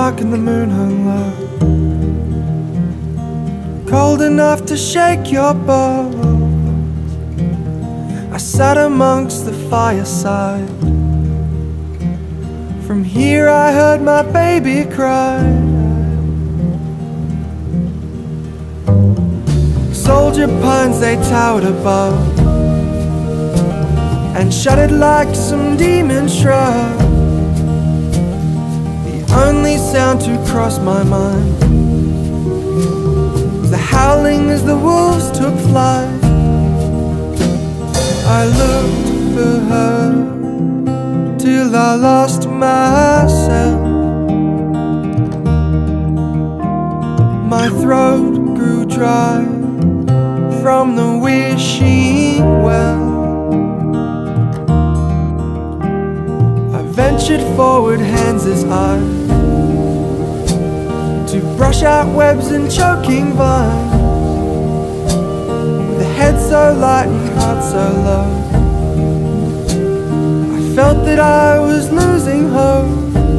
dark and the moon hung low, cold enough to shake your bones. I sat amongst the fireside. From here I heard my baby cry. Soldier pines, they towered above and shuddered like some demon shrub. The only sound to cross my mind was the howling as the wolves took flight. I looked for her till I lost myself. My throat grew dry from the wishing well. I ventured forward, hands as high, to brush out webs and choking vines. With a head so light and heart so low, I felt that I was losing hope.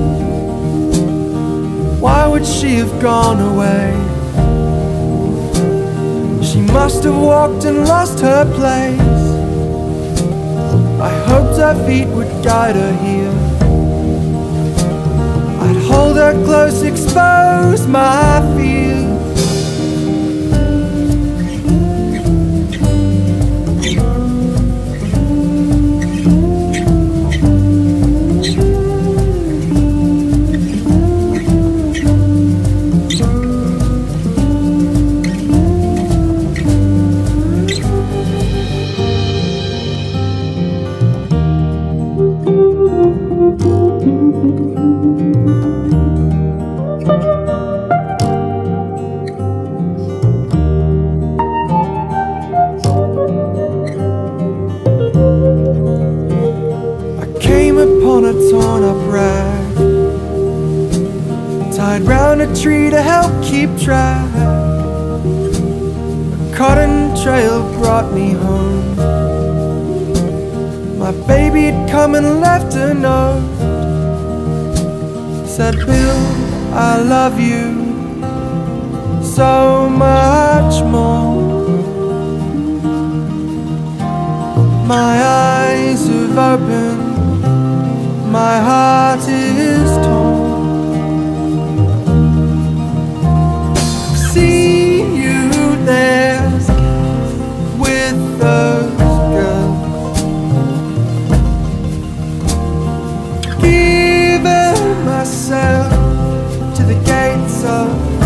Why would she have gone away? She must have walked and lost her place. I hoped her feet would guide her here. I'd hold her close, expose my fears. Upon a torn up rag, tied round a tree to help keep track. A cotton trail brought me home. My baby'd come and left a note. Said, Bill, I love you so much more. My eyes have opened, my heart is torn. See you there with those girls, giving myself to the gates of